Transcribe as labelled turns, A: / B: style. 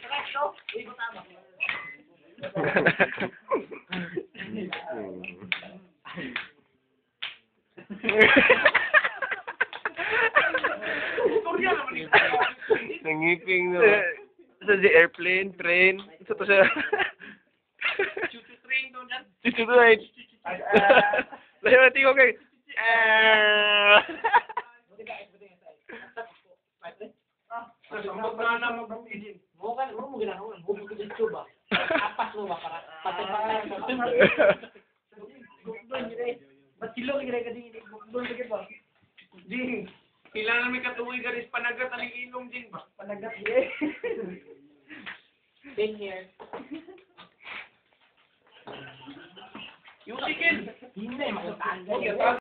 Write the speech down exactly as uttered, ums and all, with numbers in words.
A: Nangiping no. Sa di airplane, train. Sa to siya.
B: Chuchu train doon yan.
A: Chuchu train. Layo natin ko kay.
B: Sambot na na mag-idin.
C: Mo kan mo mo ginagawa, mo mo YouTube ba. Apas mo ba para patay-patay. Ba't kilo kaya ka din doon lagi ba?
B: Ding. Pila na may katuloy garis panagat aling inom din ba?
C: Panagat eh. Been here.
B: Yung chicken.
C: Hindi, makita.
B: Okay,